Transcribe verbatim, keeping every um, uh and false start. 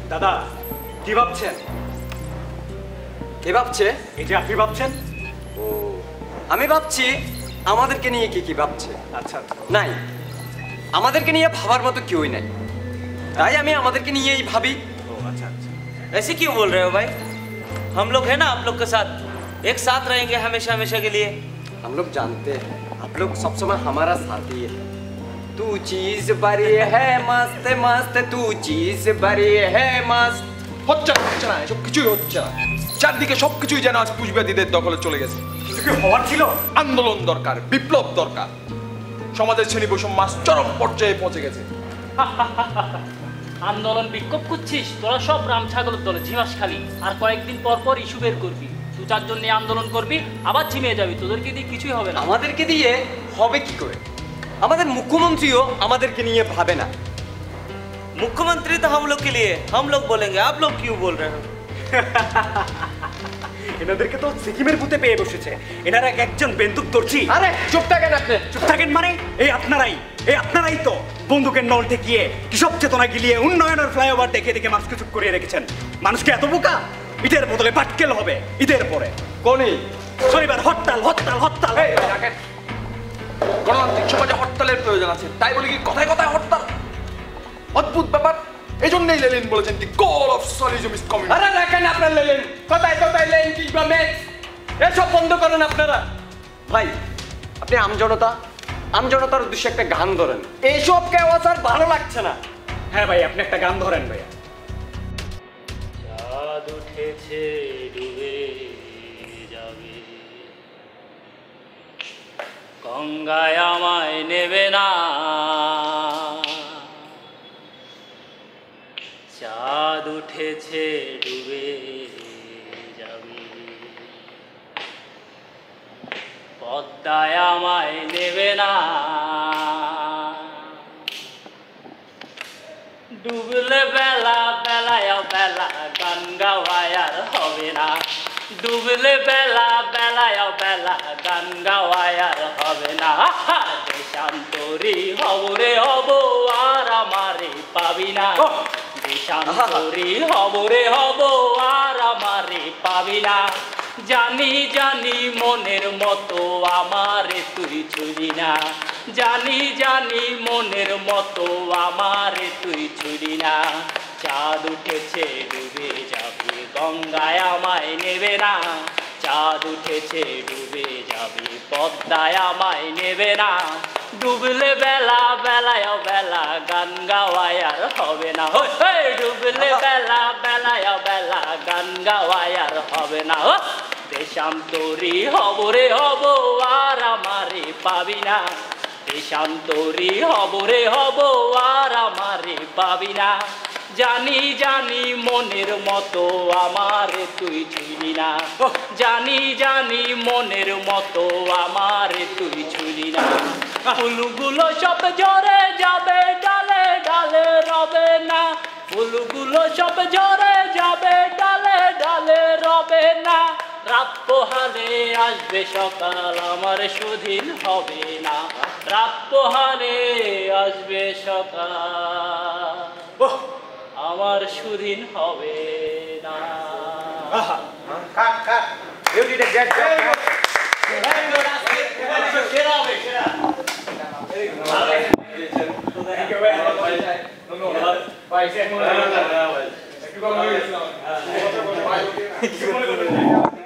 দাদা কি ভাবছেন? কে ভাবছে? এই যে আপনি ভাবছেন। ও আমি ভাবছি আমাদেরকে নিয়ে কি কি ভাবছে। আচ্ছা আচ্ছা। নাই, আমাদেরকে নিয়ে ভাবার মতো কেউই নাই, তাই আমি আমাদেরকে নিয়েই ভাবি। ও আচ্ছা আচ্ছা। ऐसे क्यों बोल रहे हो भाई? हम लोग हैं ना आप लोग के साथ, एक साथ रहेंगे हमेशा हमेशा के लिए। हम लोग जानते हैं आप लोग सब समय हमारा साथी है। तू चीज बड़ी है मस्त मस्त, तू चीज बड़ी है मस्त। হচ্ছে না হচ্ছে না এসব কিছুই হচ্ছে না। চারদিকে সবকিছুই যেন আজ পুঁজিবাদীদের দখলে চলে গেছে। কিছু কি হওয়ার ছিল? আন্দোলন দরকার, বিপ্লব দরকার। সমাজের শ্রেণী বৈষম্য চরম পর্যায়ে পৌঁছে গেছে। আন্দোলন বিক্ষোভ করছিস তোরা সব রাম ছাগলের দলে ঝিমাস খালি, আর কয়েকদিন পর পর ইস্যু বের করবি, দু চারজন নিয়ে আন্দোলন করবি, আবার ঝিমিয়ে যাবি। তোদেরকে দিয়ে কিছুই হবে না। আমাদেরকে দিয়ে হবে কি করে? আমাদের মুখ্যমন্ত্রীও আমাদেরকে নিয়ে ভাবে না। मुख्यमंत्री तो हम लोग के लिए, हम लोग बोलेंगे, आप लोग क्यों बोल रहे हो? এনাদেরকে তো সিকিমের বুতে পেয়ে বসেছে। এনারা এক একজন বন্দুক ধরছি। আরে চুপ থাকেন আপনি। চুপ থাকেন মানে? এই আপনারাই এই আপনারাই তো বন্দুকের নল ঠেকিয়ে কৃষক চেতনা গিলিয়ে উন্নয়নের ফ্লাইওভার দেখে দেখে মানুষকে চুপ করিয়ে রেখেছেন। মানুষকে এত বোকা? ঈদের বদলে পাটকেল হবে ঈদের পরে। কোনি শনিবার হরতাল হরতাল হরতাল। এই রাখেন। গণতান্ত্রিক সমাজে হরতালের প্রয়োজন আছে, তাই বলে কি কথায় কথায় হরতাল? অদ্ভুত ব্যাপার। এই জন্যই লেনিন বলেছেন the goal of socialism is communism. আরে রাখেন আপনার লেলেন, কোথায় কোথায় লেন কিংবা মেক্স, এসব বন্ধ করেন আপনারা। ভাই আপনি আমজনতা আমজনতার উদ্দেশ্যে একটা গান ধরেন। এইসব কেওয়াজ আর ভালো লাগছে না। হ্যাঁ ভাই আপনি একটা গান ধরেন ভাইয়া। চাঁদ উঠেছে ডুবে যাবে, গঙ্গায় আমায় নেবে না। চাঁদ উঠেছে ডুবে যাবে, পদ্মায় আমায় নেবে না। ডুবলে বেলা বেলায় বেলা গান গাওয়ায় আর হবে না। ডুবলে বেলা বেলায় বেলা গান গাওয়ায় আর হবে না। দেশান্তরী হব রে হব আর আমারে পাবি না। দেশান্তরী হব রে হব আর আমারে পাবি না। জানি জানি মনের মতো আমারে তুই ছুরি না। জানি জানি মনের মতো আমারে তুই ছুরি না। চাঁদ উঠেছে ডুবে যাবে, গঙ্গায় আমায় নেবে না। চাঁদ উঠেছে ডুবে যাবে, পদ্মায় আমায় নেবে না। ডুবলে বেলা বেলায় বেলা গান গাওয়ায় আর হবে না। ডুবলে বেলা বেলায় বেলা গান গাওয়ায় আর হবে না। দেশান্তরী হব রে হব আর আমারে পাবি না। দেশান্তরী হব রে হব আর আমারে পাবি না। জানি জানি মনের মতো আমারে তুই ছুঁলি না। জানি জানি মনের মতো আমারে তুই ছুঁলি না। ফুলগুলো সব ঝরে যাবে, ডালে ডালে রবে না। ফুলগুলো সব ঝরে যাবে, ডালে ডালে রবে না। রাত পোহালে আসবে সকাল, আমার সুদিন হবে না। রাত পোহালে আসবে সকাল, আমার সুদিন হবে না। You did a great job. Thank you very much.